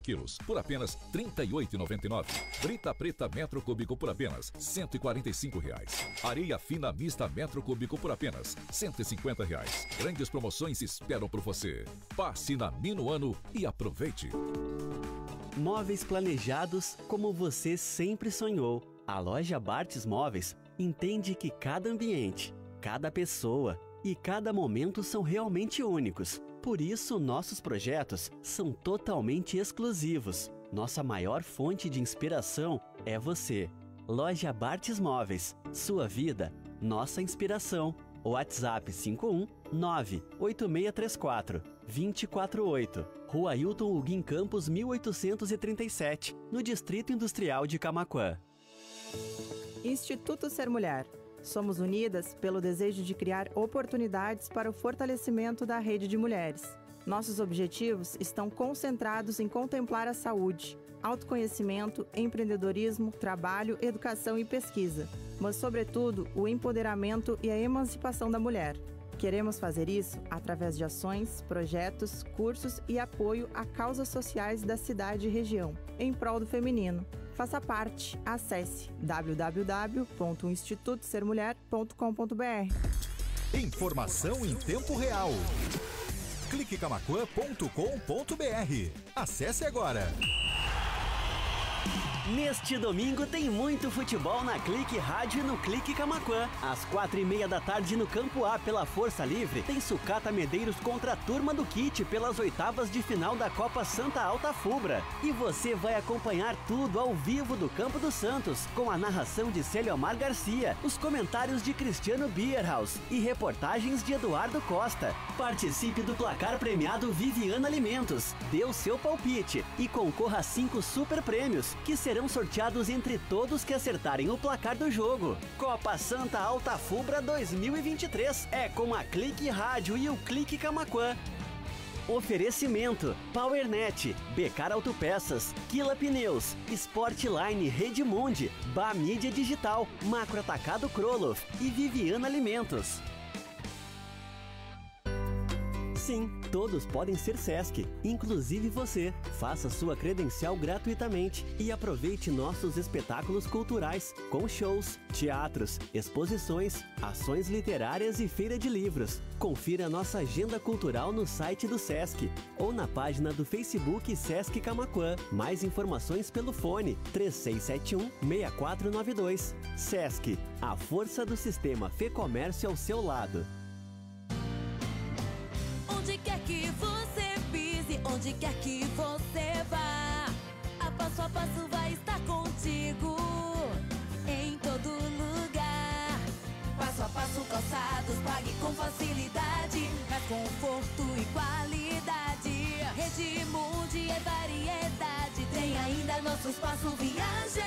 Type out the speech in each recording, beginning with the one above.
quilos, por apenas R$ 38,99. Brita preta metro cúbico por apenas R$ 145. Areia fina mista metro cúbico por apenas R$ 150. Grandes promoções esperam por você. Passe na Minuano e aproveite. Móveis planejados como você sempre sonhou. A loja Bartes Móveis entende que cada ambiente, cada pessoa e cada momento são realmente únicos. Por isso, nossos projetos são totalmente exclusivos. Nossa maior fonte de inspiração é você. Loja Bartes Móveis. Sua vida, nossa inspiração. WhatsApp 51 98634 248. Rua Ailton Huguim Campos, 1837, no Distrito Industrial de Camaquã. Instituto Ser Mulher. Somos unidas pelo desejo de criar oportunidades para o fortalecimento da rede de mulheres. Nossos objetivos estão concentrados em contemplar a saúde, autoconhecimento, empreendedorismo, trabalho, educação e pesquisa, mas, sobretudo, o empoderamento e a emancipação da mulher. Queremos fazer isso através de ações, projetos, cursos e apoio a causas sociais da cidade e região, em prol do feminino. Faça parte. Acesse www.institutosermulher.com.br. Informação em tempo real. cliquecamaquã.com.br. Acesse agora. Neste domingo tem muito futebol na Clique Rádio e no Clique Camaquã. Às 4h30 da tarde no Campo A pela Força Livre tem Sucata Medeiros contra a Turma do Kit pelas oitavas de final da Copa Santa Alta Fubra. E você vai acompanhar tudo ao vivo do Campo dos Santos, com a narração de Célio Amar Garcia, os comentários de Cristiano Bierhaus e reportagens de Eduardo Costa. Participe do placar premiado Viviana Alimentos, dê o seu palpite e concorra a 5 super prêmios, que serão sorteados entre todos que acertarem o placar do jogo. Copa Santa Alta Fubra 2023 é com a Clique Rádio e o Clique Camaquã. Oferecimento: Powernet, Becar Autopeças, Quila Pneus, Sportline Redmundi, Bá Mídia Digital, Macro Atacado Kroloff e Viviana Alimentos. Sim, todos podem ser Sesc, inclusive você. Faça sua credencial gratuitamente e aproveite nossos espetáculos culturais, com shows, teatros, exposições, ações literárias e feira de livros. Confira nossa agenda cultural no site do Sesc ou na página do Facebook Sesc Camaquã. Mais informações pelo fone 3671-6492. Sesc, a força do sistema Fê Comércio ao seu lado. Onde quer que você pise, onde quer que você vá, a Passo vai estar contigo, em todo lugar. Passo a Passo Calçados, pague com facilidade, mais conforto e qualidade. Redmundi é variedade, tem ainda nosso espaço viagem.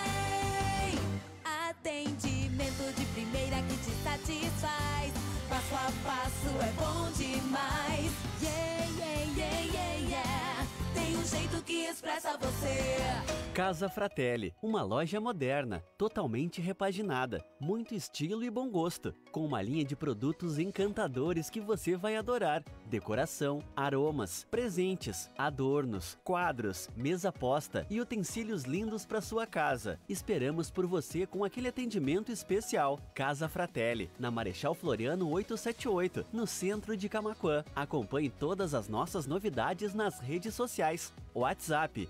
Atendimento de primeira que te satisfaz. Passo a Passo é bom demais. Yeah, yeah, yeah, yeah, yeah. Tem um jeito que expressa você. Casa Fratelli, uma loja moderna, totalmente repaginada, muito estilo e bom gosto, com uma linha de produtos encantadores que você vai adorar. Decoração, aromas, presentes, adornos, quadros, mesa posta e utensílios lindos para sua casa. Esperamos por você com aquele atendimento especial. Casa Fratelli, na Marechal Floriano 878, no centro de Camaquã. Acompanhe todas as nossas novidades nas redes sociais. WhatsApp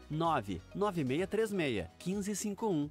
99636-1551.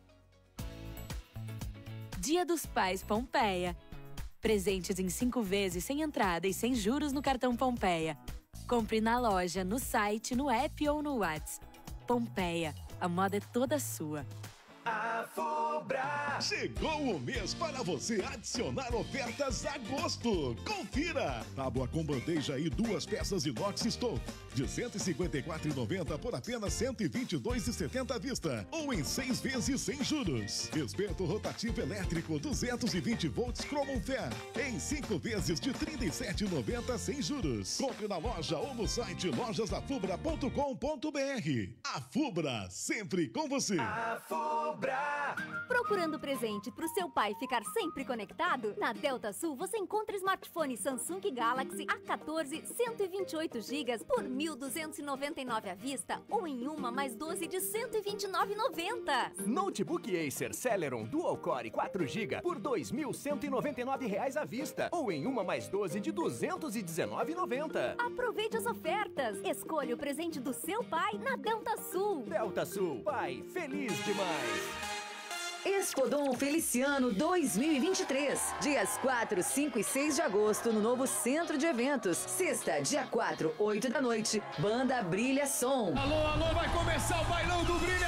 Dia dos Pais Pompeia. Presentes em 5 vezes sem entrada e sem juros no cartão Pompeia. Compre na loja, no site, no app ou no WhatsApp. Pompeia, a moda é toda sua. A Fubra! Chegou o mês para você adicionar ofertas a gosto. Confira! Tábua com bandeja e 2 peças inox stove de R$ 154,90 por apenas R$ 122,70 à vista ou em 6 vezes sem juros. Espeto rotativo elétrico 220 volts Cromon Fair em 5 vezes de R$ 37,90 sem juros. Compre na loja ou no site lojasafubra.com.br. A Fubra, sempre com você. A Fubra! Fubra. Procurando presente para o seu pai ficar sempre conectado? Na Delta Sul você encontra smartphone Samsung Galaxy A14 128 GB por R$ 1.299 à vista ou em uma mais 12 de R$ 129,90. Notebook Acer Celeron Dual Core 4 GB por R$ 2.199 à vista ou em uma mais 12 de R$ 219,90. Aproveite as ofertas. Escolha o presente do seu pai na Delta Sul. Delta Sul, pai feliz demais. Expodom Feliciano 2023. Dias 4, 5 e 6 de agosto no novo Centro de Eventos. Sexta, dia 4, 8 da noite. Banda Brilha Som. Alô, alô, vai começar o bailão do Brilha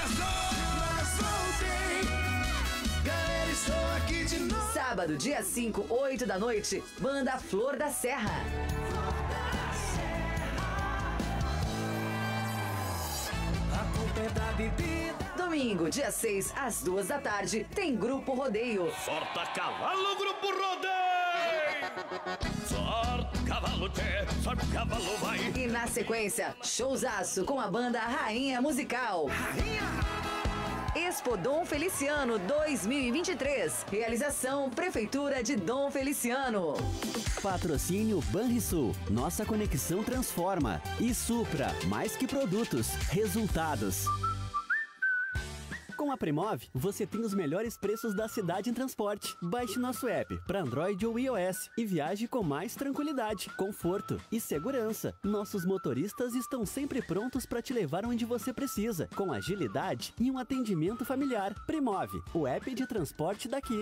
Galera, estou aqui de novo. Sábado, dia 5, 8 da noite. Banda Flor da Serra. A culpa é da bebida. Domingo, dia 6, às 2 da tarde, tem Grupo Rodeio. Sorta cavalo, Grupo Rodeio! Sorta cavalo, sorta cavalo, vai! E na sequência, showzaço com a banda Rainha Musical. Expodom Feliciano 2023. Realização Prefeitura de Dom Feliciano. Patrocínio Banrisul. Nossa conexão transforma. E Supra. Mais que produtos, resultados. Com a Premove, você tem os melhores preços da cidade em transporte. Baixe nosso app para Android ou iOS e viaje com mais tranquilidade, conforto e segurança. Nossos motoristas estão sempre prontos para te levar onde você precisa, com agilidade e um atendimento familiar. Premove, o app de transporte daqui.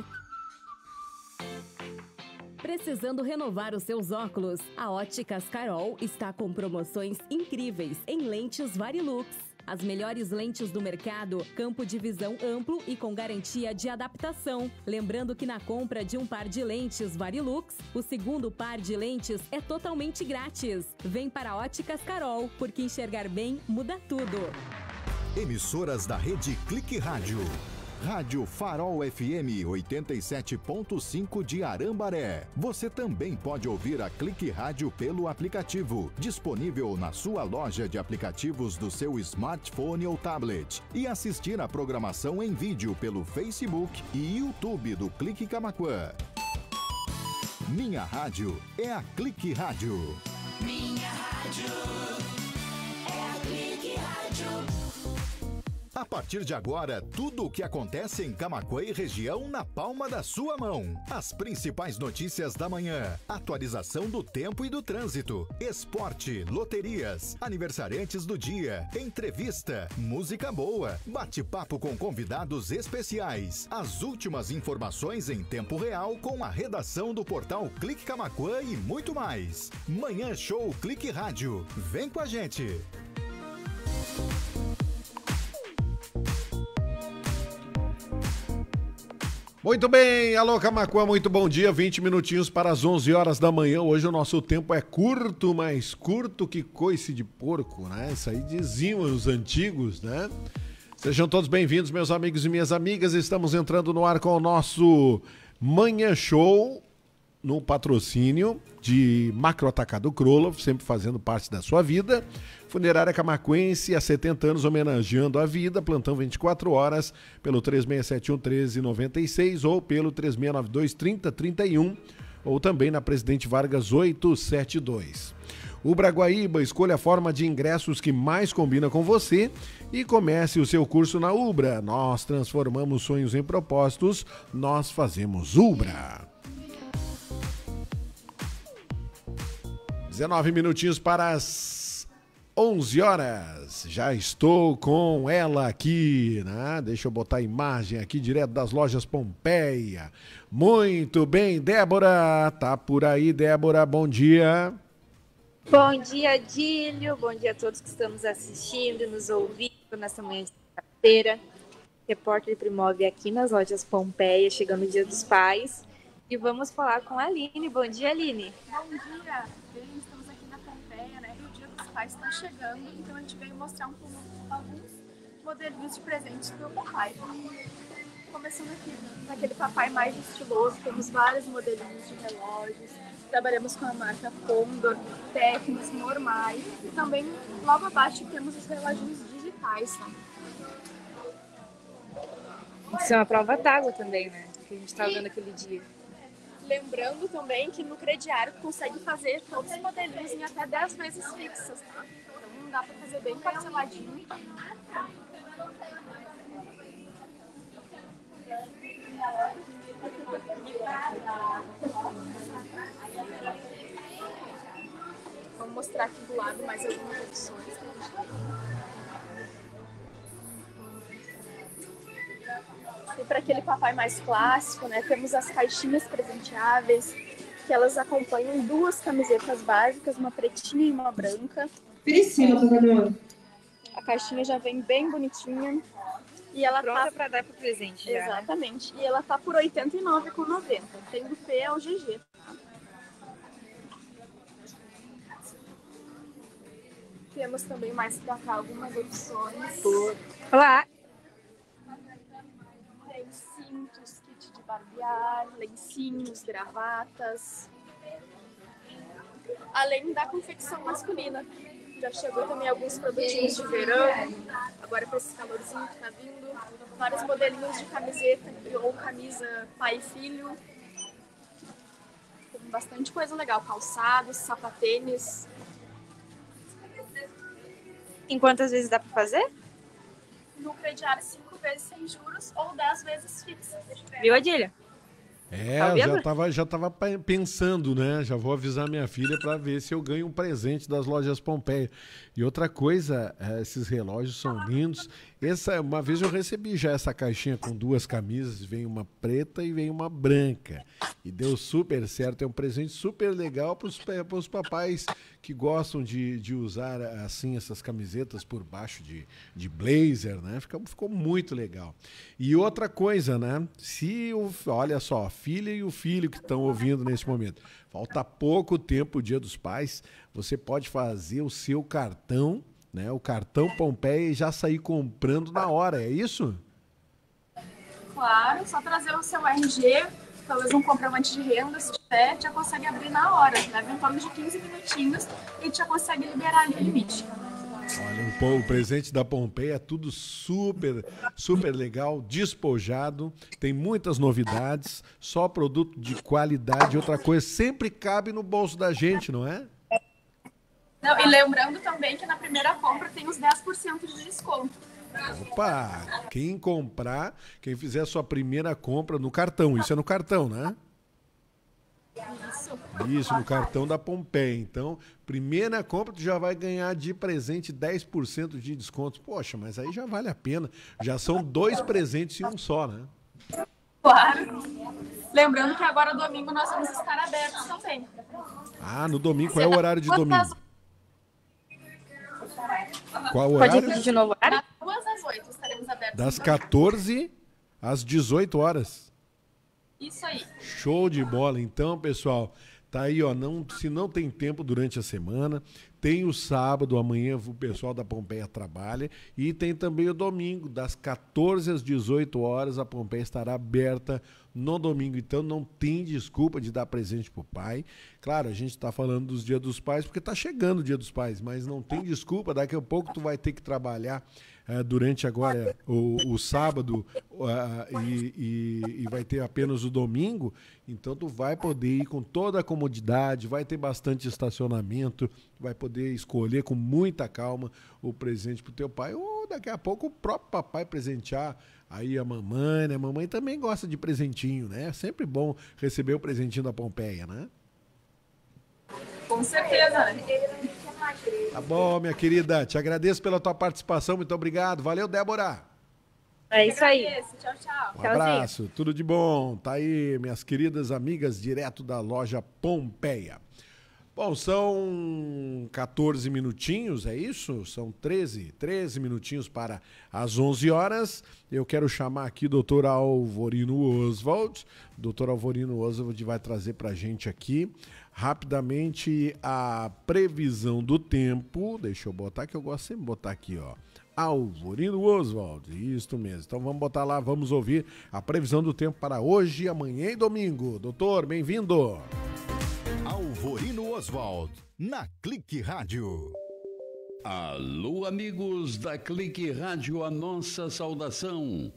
Precisando renovar os seus óculos? A Óticas Carol está com promoções incríveis em lentes Varilux. As melhores lentes do mercado, campo de visão amplo e com garantia de adaptação. Lembrando que na compra de um par de lentes Varilux, o segundo par de lentes é totalmente grátis. Vem para a Óticas Carol, porque enxergar bem muda tudo. Emissoras da rede Clique Rádio. Rádio Farol FM 87.5 de Arambaré. Você também pode ouvir a Clique Rádio pelo aplicativo, disponível na sua loja de aplicativos do seu smartphone ou tablet. E assistir a programação em vídeo pelo Facebook e YouTube do Clique Camaquã. Minha rádio é a Clique Rádio. Minha rádio é a Clique Rádio. A partir de agora, tudo o que acontece em Camaquã e região na palma da sua mão. As principais notícias da manhã, atualização do tempo e do trânsito, esporte, loterias, aniversariantes do dia, entrevista, música boa, bate-papo com convidados especiais, as últimas informações em tempo real com a redação do portal Clique Camaquã e muito mais. Manhã Show Clique Rádio. Vem com a gente! Muito bem, alô Camaquã, muito bom dia, 20 minutinhos para as 11 horas da manhã. Hoje o nosso tempo é curto, mais curto que coice de porco, né? Isso aí diziam os antigos, né? Sejam todos bem-vindos, meus amigos e minhas amigas. Estamos entrando no ar com o nosso Manhã Show, no patrocínio de Macro Atacado Krolov, sempre fazendo parte da sua vida. Funerária Camaquense, há 70 anos homenageando a vida, plantão 24 horas, pelo 3671-1396 ou pelo 3692-3031, ou também na Presidente Vargas 872. Ubra Guaíba, escolha a forma de ingressos que mais combina com você e comece o seu curso na Ubra. Nós transformamos sonhos em propósitos, nós fazemos Ubra. 19 minutinhos para as 11 horas, já estou com ela aqui, né? Deixa eu botar a imagem aqui direto das lojas Pompeia. Muito bem, Débora, tá por aí, Débora, bom dia. Bom dia, Dílio, bom dia a todos que estamos assistindo e nos ouvindo nessa manhã de quarta-feira. Repórter Premove aqui nas lojas Pompeia, chegando o Dia dos Pais. E vamos falar com a Aline. Bom dia, Aline. Bom dia, estamos aqui na Pompeia, né? E o Dia dos Pais está chegando, então a gente veio mostrar alguns modelinhos de presentes do papai. Começando aqui naquele papai mais estiloso, temos vários modelinhos de relógios, trabalhamos com a marca Condor, técnicos normais e também logo abaixo temos os reloginhos digitais, tá? Tem que ser uma prova d'água também, né? Que a gente tava vendo aquele dia. Lembrando também que no crediário tu consegue fazer todos os modelinhos em até 10 vezes fixas, tá? Então dá pra fazer bem parceladinho. Vamos mostrar aqui do lado mais algumas opções. E para aquele papai mais clássico, né, temos as caixinhas presenteáveis, que elas acompanham 2 camisetas básicas, uma pretinha e uma branca. A caixinha já vem bem bonitinha. E ela pronta para dar pro presente já. Exatamente. E ela tá por R$ 89,90. Tem do P ao GG. Temos também mais pra cá algumas opções. Olá! Tem cintos, kit de barbear, lencinhos, gravatas. Além da confecção masculina. Já chegou também alguns produtinhos de verão. Agora para esse calorzinho que tá vindo. Vários modelinhos de camiseta ou camisa pai e filho. Tem bastante coisa legal. Calçados, sapatênis. Em quantas vezes dá para fazer? No crediário 5 vezes sem juros ou 10 vezes fixas. Viu, Adília? Já tava pensando, né? Já vou avisar minha filha para ver se eu ganho um presente das lojas Pompeia. E outra coisa, esses relógios são lindos. Uma vez eu recebi já essa caixinha com 2 camisas, vem uma preta e vem uma branca. E deu super certo, é um presente super legal para os papais que gostam de usar assim essas camisetas por baixo de blazer, né? Ficou muito legal. E outra coisa, né? Olha só, a filha e o filho que estão ouvindo nesse momento, falta pouco tempo o Dia dos Pais, você pode fazer o seu cartão, né? O cartão Pompeia e já sair comprando na hora, é isso? Claro, só trazer o seu RG, talvez um comprovante de renda, se tiver, já consegue abrir na hora. Leva em torno de 15 minutinhos e já consegue liberar ali o limite. Olha, o presente da Pompeia é tudo super, super legal, despojado, tem muitas novidades, só produto de qualidade. Outra coisa, sempre cabe no bolso da gente, não é? Não, e lembrando também que na primeira compra tem os 10% de desconto. Opa! Quem fizer a sua primeira compra no cartão, isso é no cartão, né? Isso, no cartão da Pompeia. Então, primeira compra, tu já vai ganhar de presente 10% de desconto. Poxa, mas aí já vale a pena. Já são 2 presentes em um só, né? Claro. Lembrando que agora domingo nós vamos estar abertos também. Ah, no domingo. Qual é o horário de domingo? Qual o horário? Pode repetir de novo o horário? Das 2 às 8 estaremos abertos. Das 14 às 18 horas. Isso aí. Show de bola. Então, pessoal, tá aí, ó. Se não tem tempo durante a semana, tem o sábado, amanhã o pessoal da Pompeia trabalha, e tem também o domingo, das 14 às 18 horas, a Pompeia estará aberta no domingo. Então não tem desculpa de dar presente pro pai. Claro, a gente está falando dos Dias dos Pais, porque tá chegando o Dia dos Pais, mas não tem desculpa, daqui a pouco tu vai ter que trabalhar durante agora o sábado e vai ter apenas o domingo, então tu vai poder ir com toda a comodidade, vai ter bastante estacionamento, vai poder escolher com muita calma o presente pro teu pai, ou daqui a pouco o próprio papai presentear aí a mamãe, né? A mamãe também gosta de presentinho, né? É sempre bom receber o presentinho da Pompeia, né? Com certeza, né? Tá bom, minha querida. Te agradeço pela tua participação. Muito obrigado. Valeu, Débora. É isso aí. Tchau, tchau. Um abraço. Tudo de bom. Tá aí, minhas queridas amigas, direto da loja Pompeia. Bom, são 14 minutinhos, é isso? São 13 minutinhos para as 11 horas. Eu quero chamar aqui o doutor Alvorino Oswald. O doutor Alvorino Oswald vai trazer para a gente aqui rapidamente a previsão do tempo. Deixa eu botar, que eu gosto sempre de botar aqui, ó. Alvorino Oswald, isso mesmo. Então vamos botar lá, vamos ouvir a previsão do tempo para hoje, amanhã e domingo. Doutor, bem-vindo. Alvorino Oswald, na Clique Rádio. Alô, amigos da Clique Rádio, a nossa saudação.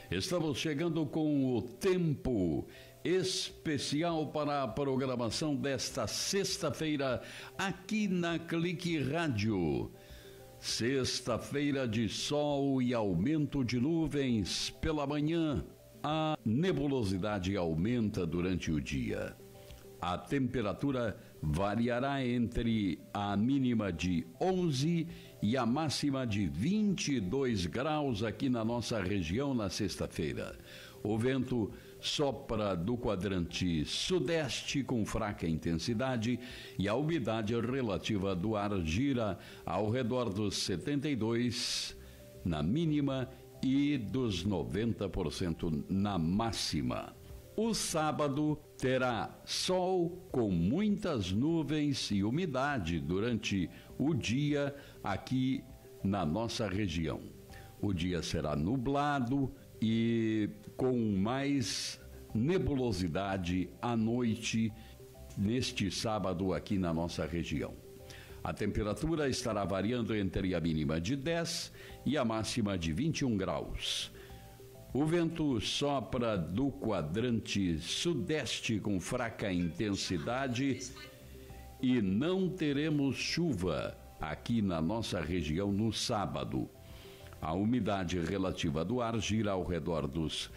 Estamos chegando com o tempo especial para a programação desta sexta-feira aqui na Clique Rádio. Sexta-feira de sol e aumento de nuvens pela manhã. A nebulosidade aumenta durante o dia. A temperatura variará entre a mínima de 11 e a máxima de 22 graus aqui na nossa região na sexta-feira. O vento sopra do quadrante sudeste com fraca intensidade e a umidade relativa do ar gira ao redor dos 72% na mínima e dos 90% na máxima. O sábado terá sol com muitas nuvens e umidade durante o dia aqui na nossa região. O dia será nublado e com mais nebulosidade à noite neste sábado aqui na nossa região. A temperatura estará variando entre a mínima de 10 e a máxima de 21 graus. O vento sopra do quadrante sudeste com fraca intensidade e não teremos chuva aqui na nossa região no sábado. A umidade relativa do ar gira ao redor dos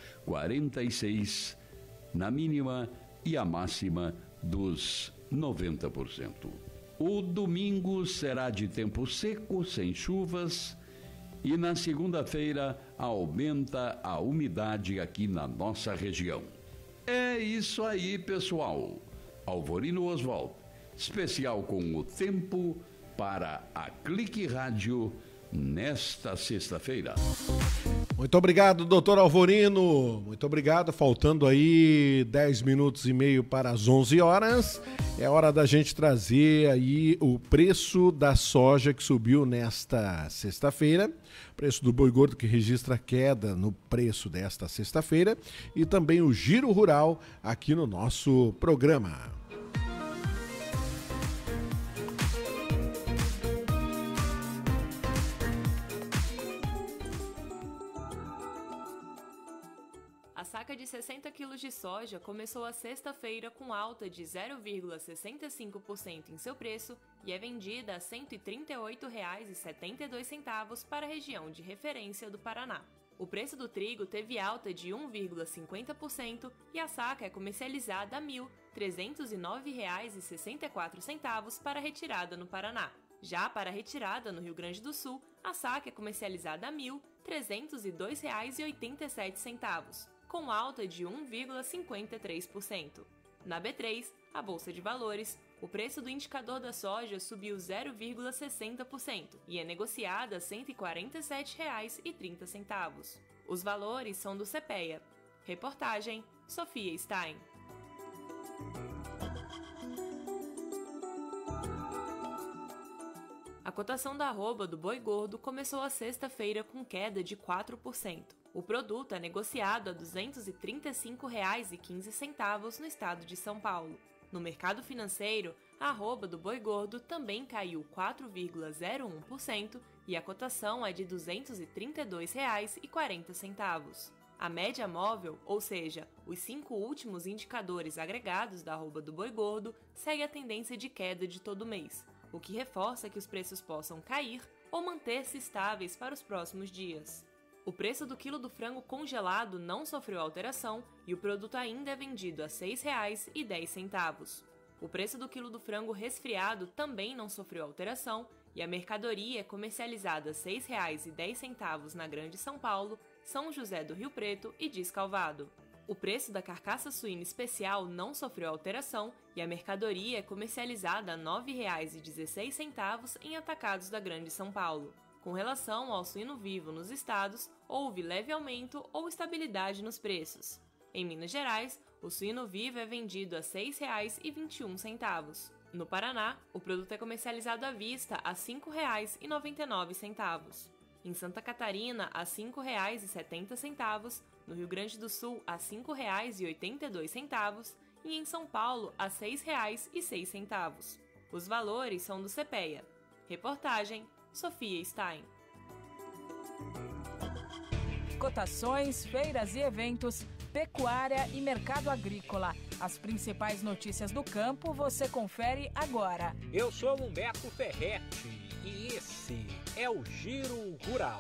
46% na mínima e a máxima dos 90%. O domingo será de tempo seco, sem chuvas, e na segunda-feira aumenta a umidade aqui na nossa região. É isso aí, pessoal. Alvorino Oswald, especial com o tempo para a Clique Rádio nesta sexta-feira. Muito obrigado, doutor Alvorino. Muito obrigado. Faltando aí 10 minutos e meio para as 11 horas. É hora da gente trazer aí o preço da soja que subiu nesta sexta-feira. Preço do boi gordo que registra queda no preço desta sexta-feira. E também o Giro Rural aqui no nosso programa. A saca de 60 quilos de soja começou a sexta-feira com alta de 0,65% em seu preço e é vendida a R$ 138,72 para a região de referência do Paraná. O preço do trigo teve alta de 1,50% e a saca é comercializada a R$ 1.309,64 para retirada no Paraná. Já para a retirada no Rio Grande do Sul, a saca é comercializada a R$ 1.302,87. Com alta de 1,53%. Na B3, a Bolsa de Valores, o preço do indicador da soja subiu 0,60% e é negociada a R$ 147,30. Os valores são do CPEA. Reportagem, Sofia Stein. A cotação da arroba do boi gordo começou a sexta-feira com queda de 4%. O produto é negociado a R$ 235,15 no estado de São Paulo. No mercado financeiro, a arroba do boi gordo também caiu 4,01% e a cotação é de R$ 232,40. A média móvel, ou seja, os 5 últimos indicadores agregados da arroba do boi gordo, segue a tendência de queda de todo mês, o que reforça que os preços possam cair ou manter-se estáveis para os próximos dias. O preço do quilo do frango congelado não sofreu alteração e o produto ainda é vendido a R$ 6,10. O preço do quilo do frango resfriado também não sofreu alteração e a mercadoria é comercializada a R$ 6,10 na Grande São Paulo, São José do Rio Preto e Descalvado. O preço da carcaça suína especial não sofreu alteração e a mercadoria é comercializada a R$ 9,16 em atacados da Grande São Paulo. Com relação ao suíno vivo nos estados, houve leve aumento ou estabilidade nos preços. Em Minas Gerais, o suíno vivo é vendido a R$ 6,21. No Paraná, o produto é comercializado à vista a R$ 5,99. Em Santa Catarina, a R$ 5,70, no Rio Grande do Sul, a R$ 5,82 e em São Paulo, a R$ 6,06. Os valores são do CPEA. Reportagem, Sofia Stein. cotações, feiras e eventos, pecuária e mercado agrícola. As principais notícias do campo você confere agora. Eu sou Humberto Ferretti e esse é o Giro Rural.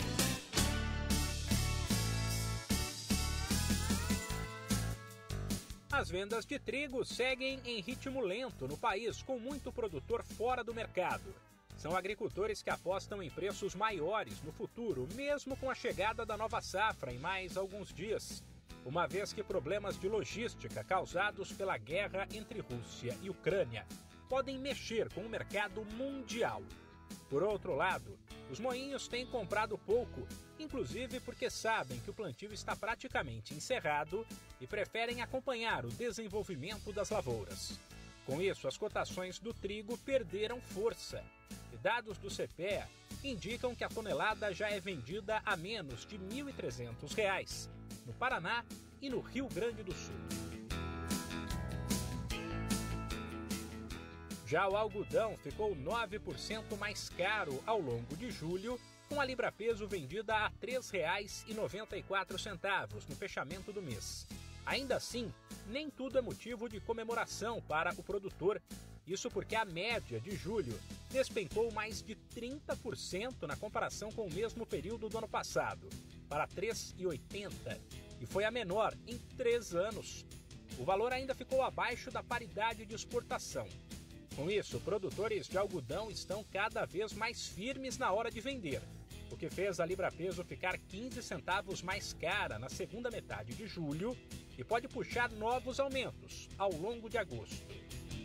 As vendas de trigo seguem em ritmo lento no país, com muito produtor fora do mercado. São agricultores que apostam em preços maiores no futuro, mesmo com a chegada da nova safra em mais alguns dias, uma vez que problemas de logística causados pela guerra entre Rússia e Ucrânia podem mexer com o mercado mundial. Por outro lado, os moinhos têm comprado pouco, inclusive porque sabem que o plantio está praticamente encerrado e preferem acompanhar o desenvolvimento das lavouras. Com isso, as cotações do trigo perderam força. E dados do CPEA indicam que a tonelada já é vendida a menos de R$ 1.300 no Paraná e no Rio Grande do Sul. Já o algodão ficou 9% mais caro ao longo de julho, com a libra-peso vendida a R$ 3,94 no fechamento do mês. Ainda assim, nem tudo é motivo de comemoração para o produtor. Isso porque a média de julho despencou mais de 30% na comparação com o mesmo período do ano passado, para R$ 3,80, e foi a menor em 3 anos. O valor ainda ficou abaixo da paridade de exportação. Com isso, produtores de algodão estão cada vez mais firmes na hora de vender, o que fez a libra-peso ficar 15 centavos mais cara na segunda metade de julho e pode puxar novos aumentos ao longo de agosto.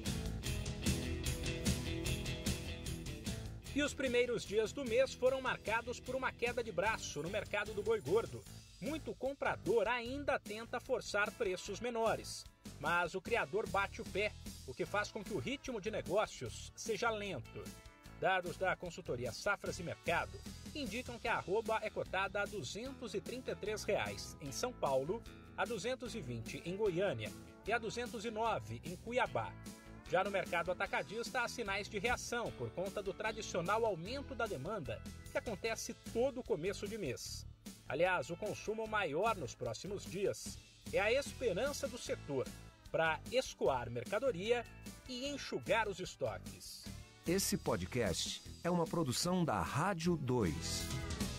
E os primeiros dias do mês foram marcados por uma queda de braço no mercado do boi gordo. Muito comprador ainda tenta forçar preços menores, mas o criador bate o pé, o que faz com que o ritmo de negócios seja lento. Dados da consultoria Safras e Mercado indicam que a arroba é cotada a R$ 233 em São Paulo, a R$ 220 em Goiânia e a R$ 209 em Cuiabá. Já no mercado atacadista, há sinais de reação por conta do tradicional aumento da demanda que acontece todo começo de mês. Aliás, o consumo maior nos próximos dias é a esperança do setor para escoar mercadoria e enxugar os estoques. Esse podcast é uma produção da Rádio 2.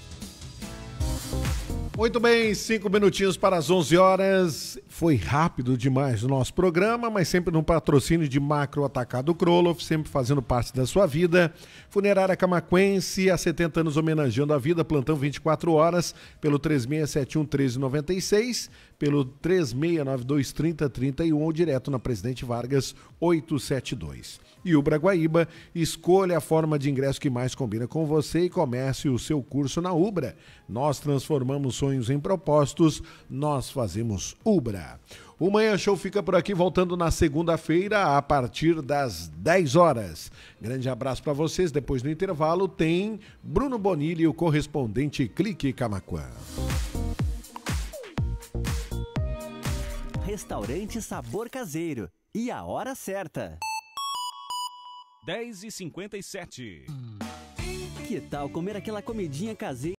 Muito bem, 5 minutinhos para as 11 horas. Foi rápido demais o nosso programa, mas sempre no patrocínio de Macro Atacado Kroloff, sempre fazendo parte da sua vida. Funerária Camaquense, há 70 anos homenageando a vida, plantão 24 horas, pelo 3671-1396, pelo 3692-3031 ou direto na Presidente Vargas 872. E Ubra Guaíba, escolha a forma de ingresso que mais combina com você e comece o seu curso na Ubra. Nós transformamos sonhos em propósitos, nós fazemos Ubra. O Manhã Show fica por aqui, voltando na segunda-feira a partir das 10 horas. Grande abraço para vocês. Depois do intervalo tem Bruno Bonilli, o correspondente Clique Camaquã. Restaurante Sabor Caseiro. E a hora certa. 10h57. Que tal comer aquela comidinha caseira